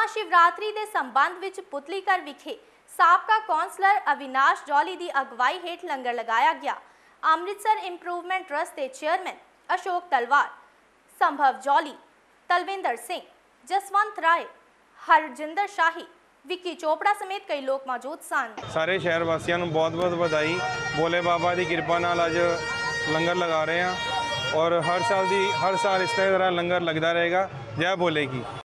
महाशिवरात्रि के संबंध विच पुतलीघर विखे साबका कौंसलर अविनाश जौली की अगवाई हेठ लंगर लगाया गया। अमृतसर इंप्रूवमेंट ट्रस्ट के चेयरमैन अशोक तलवार, संभव जौली, तलविंदर सिंह, जसवंत राय, हरजिंदर शाही, विक्की चोपड़ा समेत कई लोग मौजूद सन। सारे शहर वासियों को बहुत बहुत बधाई। भोले बाबा की कृपा नाल अज लंगर लगा रहे हैं और हर साल इस तरह लंगर लगता रहेगा। जय भोले की।